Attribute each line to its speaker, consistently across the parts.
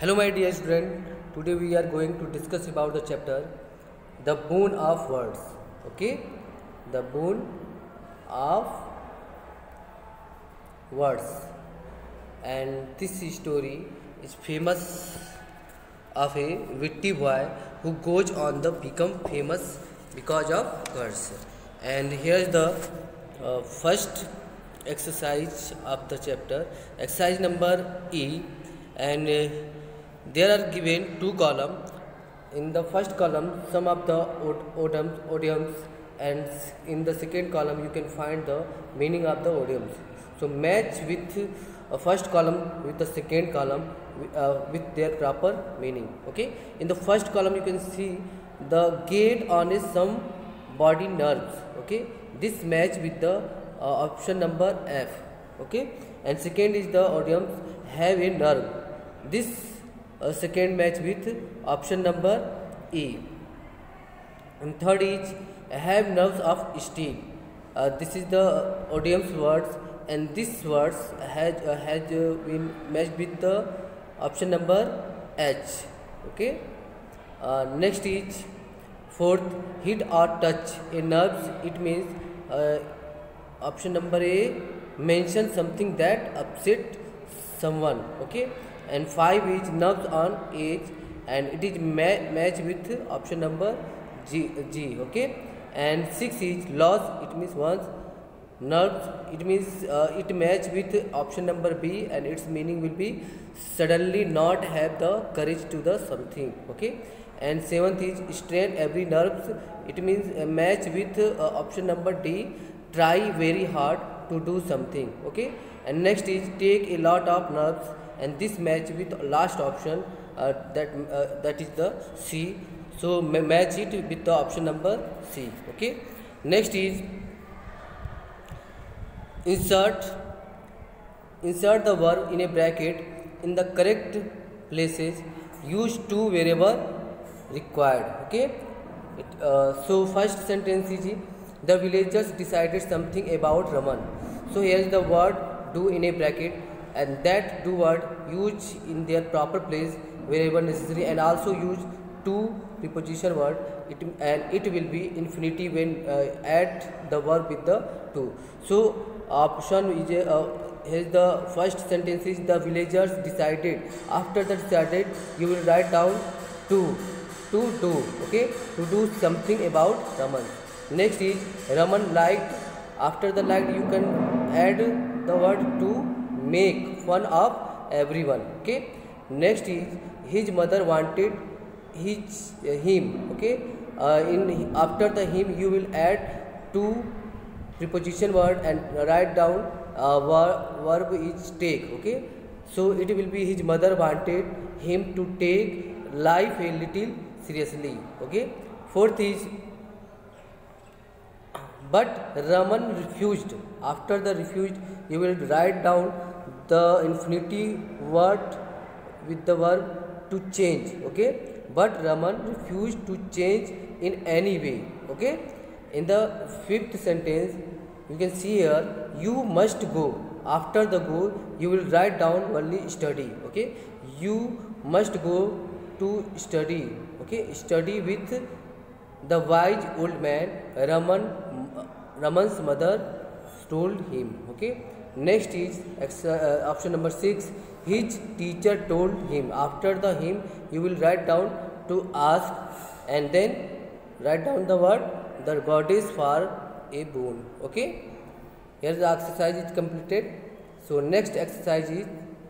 Speaker 1: Hello my dear student, today we are going to discuss about the chapter The Boon of Words. Okay, The Boon of Words. And this story is famous of a witty boy who goes on to become famous because of words. And here is the first exercise of the chapter, exercise number E, and there are given two columns. In the first column, some of the idioms, and in the second column, you can find the meaning of the idioms. So match with first column with the second column with their proper meaning. Okay. In the first column, you can see the gate on is some body nerves. Okay. This match with the option number F. Okay. And second is the idioms have a nerve. This second match with option number E. And third is have nerves of steel. This is the idioms words, and this words has been matched with the option number H. Okay. Next is fourth, hit or touch a nerves. It means option number A, mention something that upset someone. Okay. And 5 is nerves on edge, and it is matched with option number G. Okay. And 6 is loss. It means once. Nerves. It means it match with option number B, and its meaning will be suddenly not have the courage to the something. Okay. And 7th is strain every nerves. It means match with option number D. Try very hard to do something. Okay. And next is take a lot of nerves, and this match with last option that is the C. So match it with the option number C. Okay. Next is insert the verb in a bracket in the correct places. Use to wherever required. Okay. So first sentence is the villagers decided something about Raman. So here is the word do in a bracket, and that do word use in their proper place wherever necessary, and also use to preposition word. It will be infinitive when add the verb with the to. So option is here is the first sentence is the villagers decided. After the decided, you will write down to do. Okay, to do something about Raman. Next is Raman liked. After the liked, you can add the word to make fun of everyone. Okay. Next is his mother wanted him. Okay. After the him, you will add to preposition word and write down verb is take. Okay. So it will be his mother wanted him to take life a little seriously. Okay. Fourth is but Raman refused. After the refused, you will write down the infinitive word with the verb to change. Okay. But Raman refused to change in any way. Okay. In the fifth sentence, you can see here, you must go. After the go, you will write down only study. Okay. You must go to study. Okay. Study with the wise old man. Raman's mother told him. Okay. Next is option number 6. His teacher told him. After the him, you will write down to ask, and then write down the word the goddess for a boon. Okay. Here the exercise is completed. So next exercise is, you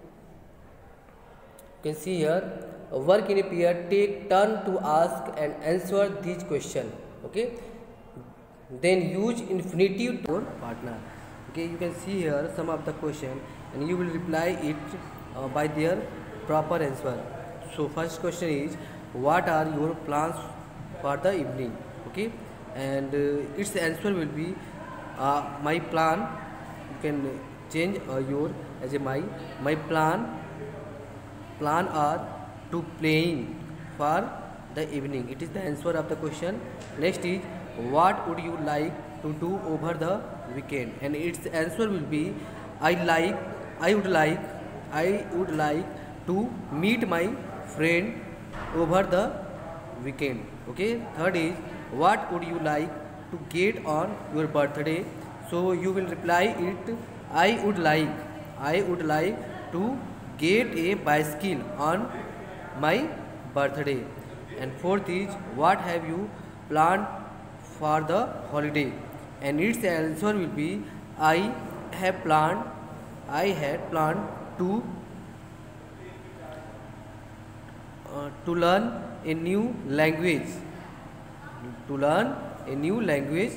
Speaker 1: can see here, work in a pair, take turn to ask and answer these questions. Okay. Then use infinitive to partner. Okay, you can see here some of the question, and you will reply it by their proper answer. So first question is, what are your plans for the evening? Okay, and its answer will be my plan. You can change your as a my plan are to playing for the evening. It is the answer of the question. Next is, what would you like to do over the weekend? And its answer will be I would like to meet my friend over the weekend. Okay. Third is, what would you like to get on your birthday? So you will reply it, I would like to get a bicycle on my birthday. And fourth is, what have you planned for the holiday? And its answer will be, I have planned I had planned to learn a new language to learn a new language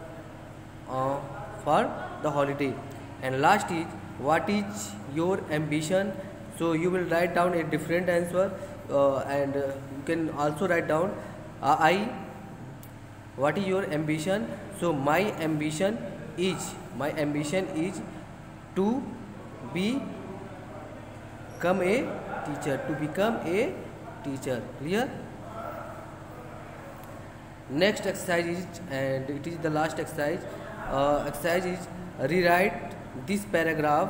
Speaker 1: for the holiday. And last is, what is your ambition? So you will write down a different answer, and you can also write down, I what is your ambition? So my ambition is to become a teacher. Clear? Next exercise is, and it is the last exercise. Exercise is, rewrite this paragraph.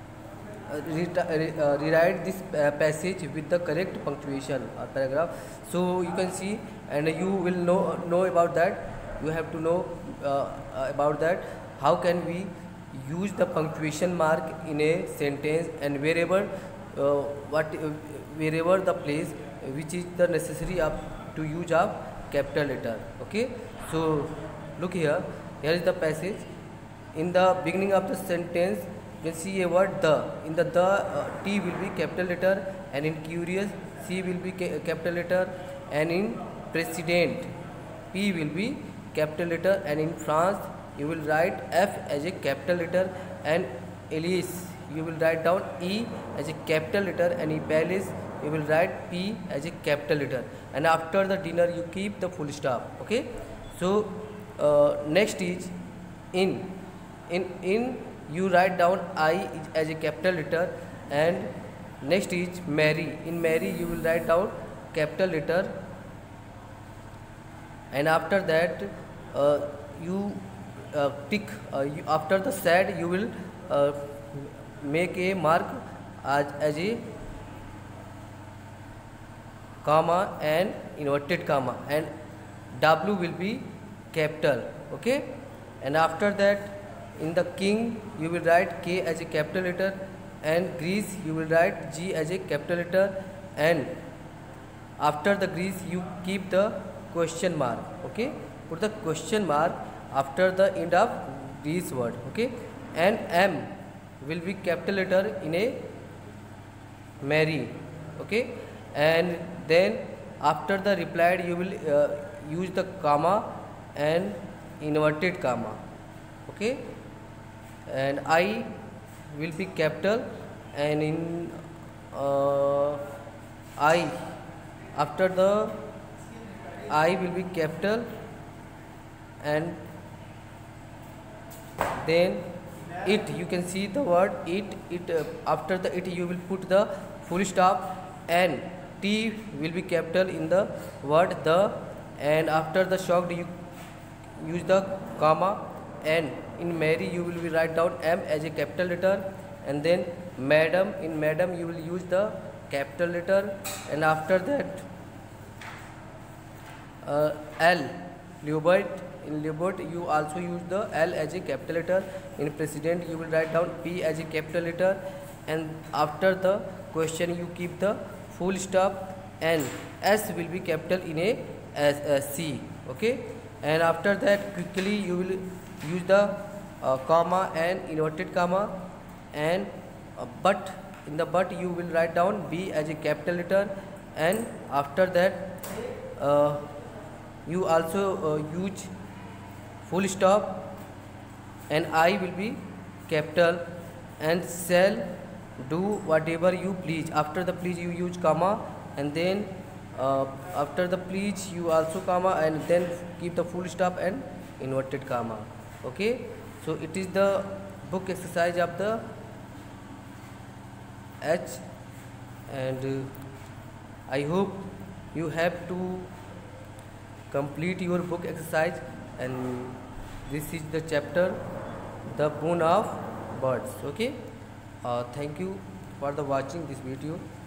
Speaker 1: Rewrite this passage with the correct punctuation or paragraph. So you can see, and you will know about that. You have to know about that. How can we use the punctuation mark in a sentence, and wherever wherever the place which is the necessary of to use of capital letter. Okay. So look here. Here is the passage. In the beginning of the sentence, you can see a word the. In the T will be capital letter, and in curious C will be capital letter, and in president P will be capital letter, and in France you will write F as a capital letter, and Elise you will write down E as a capital letter, and in Palace you will write P as a capital letter, and after the dinner you keep the full stop. Okay. So next is in you write down I as a capital letter, and next is Mary. In Mary you will write down capital letter, and after that you pick after the sad you will make a mark as a comma and inverted comma, and W will be capital. Okay. And after that, in the king you will write K as a capital letter, and Greece you will write G as a capital letter, and after the Greece you keep the question mark. Okay. Put the question mark after the end of Greece word. Okay. And M will be capital letter in a Mary. Okay. And then after the replied you will use the comma and inverted comma. Okay. And I will be capital, and in I after the I will be capital, and then it you can see the word it after the it you will put the full stop, and T will be capital in the word the, and after the shocked you use the comma, and in Mary you will be write down M as a capital letter, and then madam, in madam you will use the capital letter, and after that L Leobert, in Leobert you also use the L as a capital letter, in president you will write down P as a capital letter, and after the question you keep the full stop, and S will be capital in a C. Okay. And after that quickly you will use the comma and inverted comma, and but in the but you will write down B as a capital letter, and after that you also use full stop, and I will be capital, and shall do whatever you please. After the please you use comma, and then after the please you also comma, and then keep the full stop and inverted comma. Okay. So it is the book exercise of the H, and I hope you have to complete your book exercise, and this is the chapter the boon of birds. Okay. Thank you for the watching this video.